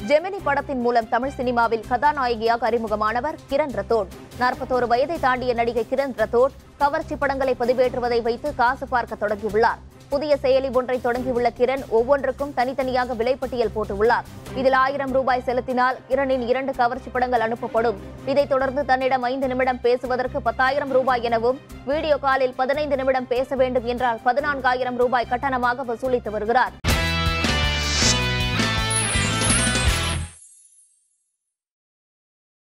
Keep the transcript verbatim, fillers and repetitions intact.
ஜெமினி படத்தின் மூலம் தமிழ் சினிமாவில் கதாநாயகியாக அறிமுகமானவர் கிரண் ரத்தோட். நாற்பத்தோரு வயதை தாண்டிய நடிகை கிரண் ரத்தோட் கவர்ச்சி படங்களை பதிவேற்றுவதை வைத்து காசு பார்க்க தொடங்கியுள்ளார். புதிய செயலி ஒன்றை தொடங்கியுள்ள கிரண் ஒவ்வொன்றுக்கும் தனித்தனியாக விலைப்பட்டியல் போட்டுள்ளார். இதில் ஆயிரம் ரூபாய் செலுத்தினால் கிரணின் இரண்டு கவர்ச்சி படங்கள் அனுப்பப்படும். இதைத் தொடர்ந்து தன்னிடம் ஐந்து நிமிடம் பேசுவதற்கு பத்தாயிரம் ரூபாய் எனவும், வீடியோ காலில் பதினைந்து நிமிடம் பேச வேண்டும் என்றால் பதினான்காயிரம் ரூபாய் கட்டணமாக வசூலித்து வருகிறார்.